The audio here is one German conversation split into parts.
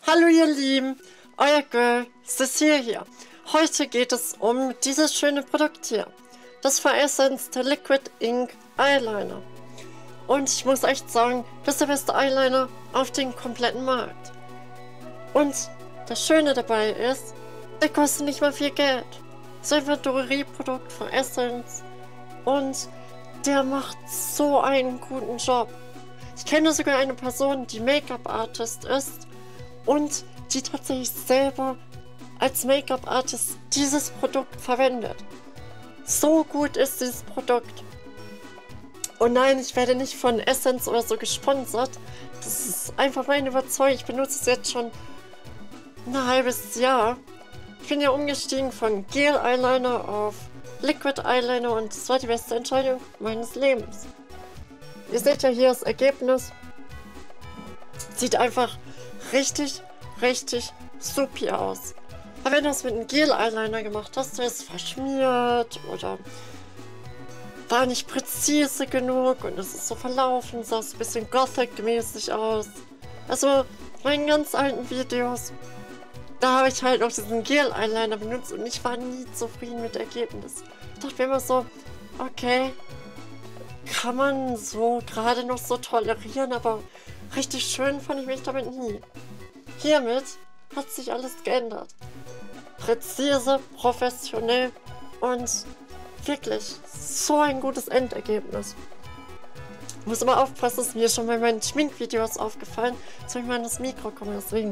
Hallo ihr Lieben, euer Girl Cecile hier. Heute geht es um dieses schöne Produkt hier. Das von Essence, der Liquid Ink Eyeliner. Und ich muss echt sagen, das ist der beste Eyeliner auf dem kompletten Markt. Und das Schöne dabei ist, der kostet nicht mal viel Geld. Es ist einfach ein Drogerieprodukt von Essence. Und der macht so einen guten Job. Ich kenne sogar eine Person, die Make-up-Artist ist und die tatsächlich selber als Make-up-Artist dieses Produkt verwendet. So gut ist dieses Produkt. Und nein, ich werde nicht von Essence oder so gesponsert. Das ist einfach meine Überzeugung. Ich benutze es jetzt schon ein halbes Jahr. Ich bin ja umgestiegen von Gel-Eyeliner auf Liquid-Eyeliner und das war die beste Entscheidung meines Lebens. Ihr seht ja hier das Ergebnis. Sieht einfach richtig super aus. Aber wenn du das mit einem Gel-Eyeliner gemacht hast, der ist verschmiert oder war nicht präzise genug und es ist so verlaufen, sah so ein bisschen Gothic-mäßig aus. Also, meinen ganz alten Videos, da habe ich halt noch diesen Gel-Eyeliner benutzt und ich war nie zufrieden mit dem Ergebnis. Ich dachte mir immer so, okay, kann man so gerade noch so tolerieren, aber richtig schön fand ich mich damit nie. Hiermit hat sich alles geändert. Präzise, professionell und wirklich so ein gutes Endergebnis. Ich muss immer aufpassen, das ist mir schon bei meinen Schminkvideos aufgefallen. Jetzt soll ich mal in das Mikro kommen, deswegen.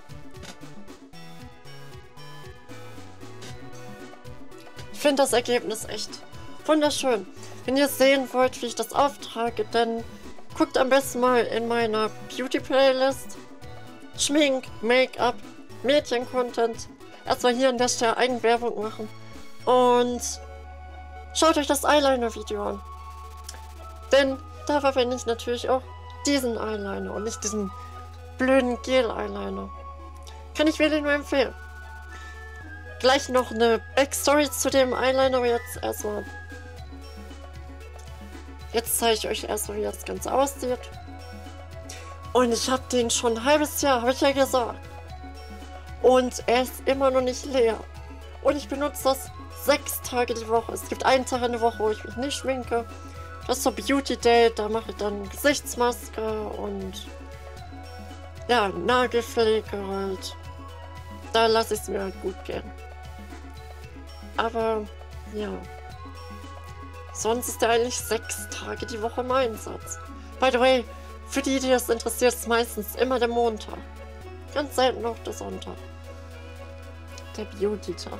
Ich finde das Ergebnis echt wunderschön. Wenn ihr sehen wollt, wie ich das auftrage, dann guckt am besten mal in meiner Beauty-Playlist. Schmink, Make-up, Mädchen-Content. Erstmal hier an der Stelle Eigenwerbung machen. Und schaut euch das Eyeliner-Video an. Denn da verwende ich natürlich auch diesen Eyeliner und nicht diesen blöden Gel-Eyeliner. Kann ich wirklich nur empfehlen. Gleich noch eine Backstory zu dem Eyeliner, aber jetzt zeige ich euch erstmal, wie das Ganze aussieht. Und ich habe den schon ein halbes Jahr, habe ich ja gesagt. Und er ist immer noch nicht leer. Und ich benutze das 6 Tage die Woche. Es gibt einen Tag in der Woche, wo ich mich nicht schminke. Das ist so Beauty Day, da mache ich dann Gesichtsmaske und ja, Nagelpflege halt. Da lasse ich es mir halt gut gehen. Aber ja, sonst ist er eigentlich 6 Tage die Woche im Einsatz. By the way, für die das interessiert, ist meistens immer der Montag. Ganz selten auch der Sonntag. Der Beauty-Tag.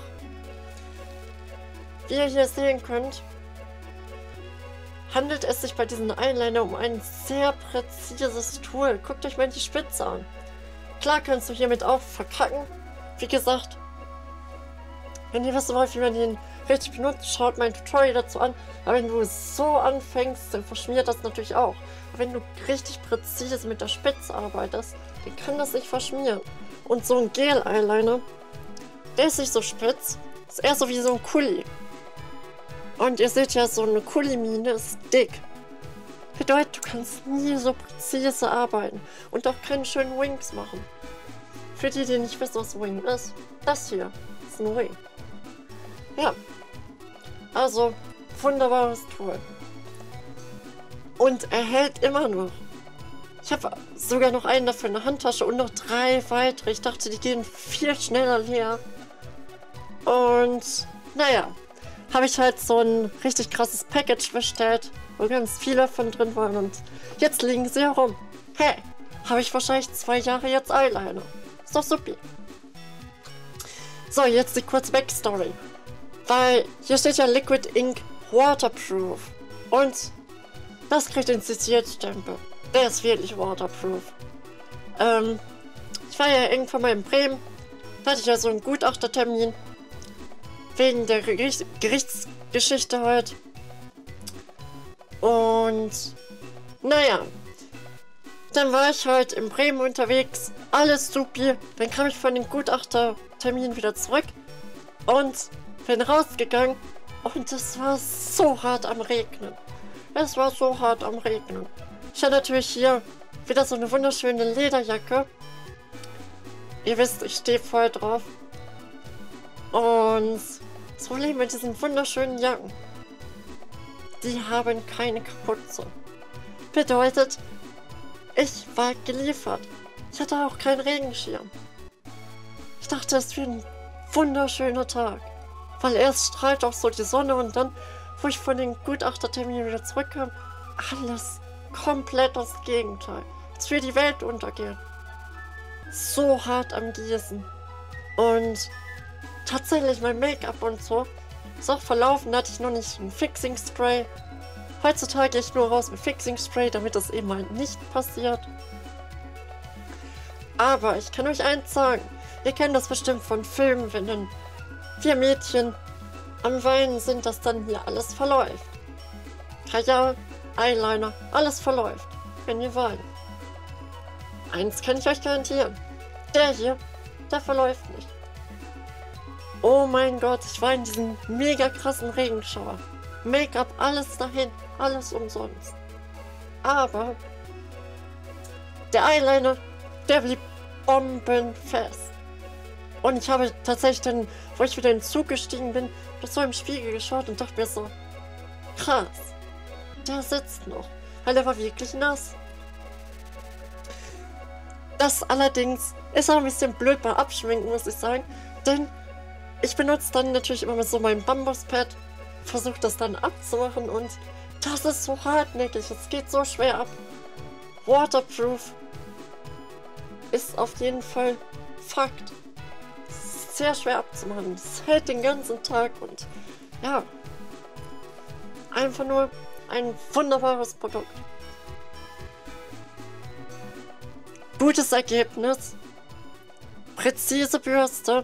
Wie ihr hier sehen könnt, handelt es sich bei diesem Eyeliner um ein sehr präzises Tool. Guckt euch mal die Spitze an. Klar kannst du hiermit auch verkacken. Wie gesagt, wenn ihr wissen wollt, wie man den richtig benutzt, schaut mein Tutorial dazu an. Aber wenn du so anfängst, dann verschmiert das natürlich auch. Aber wenn du richtig präzise mit der Spitze arbeitest, dann kann das nicht verschmieren. Und so ein Gel-Eyeliner, der ist nicht so spitz, ist eher so wie so ein Kuli. Und ihr seht ja, so eine Kuli-Mine ist dick. Bedeutet, du kannst nie so präzise arbeiten und auch keine schönen Wings machen. Für die, die nicht wissen, was Wing ist, das hier ist ein Wing. Ja, also wunderbares Tool. Und er hält immer noch. Ich habe sogar noch einen dafür in der Handtasche und noch 3 weitere. Ich dachte, die gehen viel schneller leer. Und naja, habe ich halt so ein richtig krasses Package bestellt, wo ganz viele von drin waren. Und jetzt liegen sie herum. Hey, habe ich wahrscheinlich 2 Jahre jetzt Eyeliner. Ist doch super. So, jetzt die kurze Backstory. Weil hier steht ja Liquid Ink Waterproof. Und das kriegt den Cecile-Stempel. Der ist wirklich waterproof. Ich war ja irgendwann mal in Bremen. Da hatte ich ja so einen Gutachtertermin. Wegen der Gerichtsgeschichte halt. Und naja. Dann war ich halt in Bremen unterwegs. Alles supi. Dann kam ich von dem Gutachtertermin wieder zurück. Und bin rausgegangen. Und es war so hart am Regnen. Es war so hart am Regnen. Ich hatte natürlich hier wieder so eine wunderschöne Lederjacke. Ihr wisst, ich stehe voll drauf. Und das Problem mit diesen wunderschönen Jacken, die haben keine Kapuze. Bedeutet, ich war geliefert. Ich hatte auch keinen Regenschirm. Ich dachte, es wird ein wunderschöner Tag. Weil erst strahlt auch so die Sonne und dann, wo ich von den Gutachterterminen wieder zurückkam, alles komplett das Gegenteil. Als würde die Welt untergehen. So hart am Gießen. Und tatsächlich mein Make-up und so ist auch verlaufen, da hatte ich noch nicht ein Fixing Spray. Heutzutage gehe ich nur raus mit Fixing Spray, damit das eben halt nicht passiert. Aber ich kann euch eins sagen, ihr kennt das bestimmt von Filmen, wenn dann 4 Mädchen am Weinen sind, dass dann hier alles verläuft. Kajal, Eyeliner, alles verläuft, wenn ihr weint. Eins kann ich euch garantieren, der hier, der verläuft nicht. Oh mein Gott, ich war in diesem mega krassen Regenschauer. Make-up, alles dahin, alles umsonst. Aber der Eyeliner, der blieb bombenfest. Und ich habe tatsächlich dann, wo ich wieder in den Zug gestiegen bin, das so im Spiegel geschaut und dachte mir so, krass, der sitzt noch, weil er war wirklich nass. Das allerdings ist auch ein bisschen blöd beim Abschminken, muss ich sagen, denn ich benutze dann natürlich immer mit so meinem Bambuspad, versuche das dann abzumachen und das ist so hartnäckig, es geht so schwer ab. Waterproof ist auf jeden Fall Fakt. Sehr schwer abzumachen. Es hält den ganzen Tag und ja, einfach nur ein wunderbares Produkt. Gutes Ergebnis, präzise Bürste,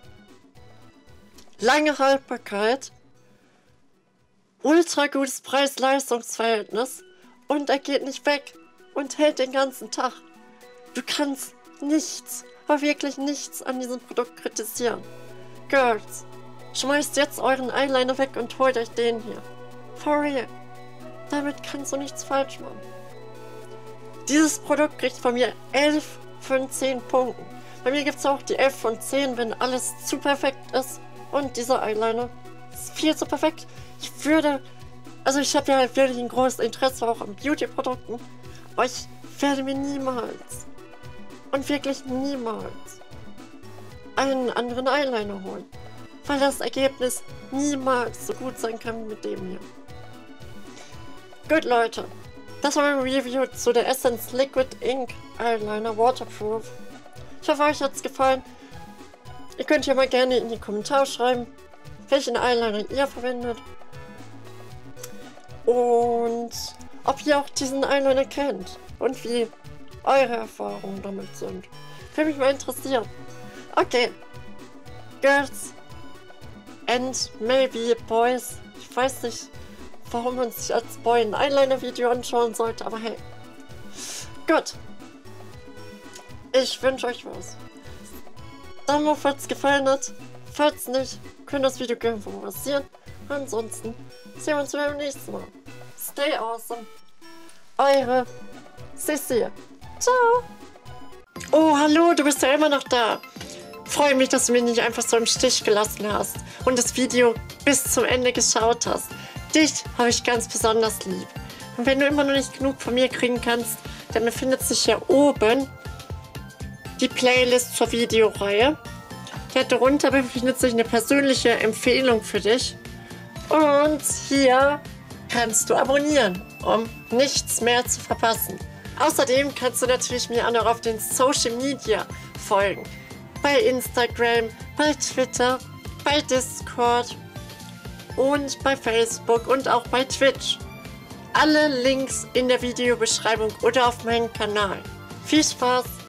lange Haltbarkeit, ultra gutes Preis-Leistungs-Verhältnis und er geht nicht weg und hält den ganzen Tag. Du kannst nichts, aber wirklich nichts an diesem Produkt kritisieren. Girls, schmeißt jetzt euren Eyeliner weg und holt euch den hier. For real. Damit kannst du nichts falsch machen. Dieses Produkt kriegt von mir 11 von 10 Punkten. Bei mir gibt es auch die 11 von 10, wenn alles zu perfekt ist. Und dieser Eyeliner ist viel zu perfekt. Ich habe ja wirklich ein großes Interesse auch an Beauty-Produkten. Aber ich werde mir niemals und wirklich niemals einen anderen Eyeliner holen. Weil das Ergebnis niemals so gut sein kann wie mit dem hier. Gut, Leute. Das war mein Review zu der Essence Liquid Ink Eyeliner Waterproof. Ich hoffe, euch hat es gefallen. Ihr könnt ja mal gerne in die Kommentare schreiben, welchen Eyeliner ihr verwendet. Und ob ihr auch diesen Eyeliner kennt. Und wie eure Erfahrungen damit sind. Würde mich mal interessieren. Okay. Girls and maybe boys. Ich weiß nicht, warum man sich als Boy ein Eyeliner-Video anschauen sollte, aber hey. Gut. Ich wünsche euch was. Daumen hoch, falls es gefallen hat. Falls nicht, könnt das Video gerne favorisieren. Ansonsten sehen wir uns beim nächsten Mal. Stay awesome. Eure Sissi. Ciao. Oh, hallo, du bist ja immer noch da. Freue mich, dass du mich nicht einfach so im Stich gelassen hast und das Video bis zum Ende geschaut hast. Dich habe ich ganz besonders lieb. Und wenn du immer noch nicht genug von mir kriegen kannst, dann befindet sich hier oben die Playlist zur Videoreihe. Darunter befindet sich eine persönliche Empfehlung für dich. Und hier kannst du abonnieren, um nichts mehr zu verpassen. Außerdem kannst du natürlich mir auch noch auf den Social Media folgen. Bei Instagram, bei Twitter, bei Discord und bei Facebook und auch bei Twitch. Alle Links in der Videobeschreibung oder auf meinem Kanal. Viel Spaß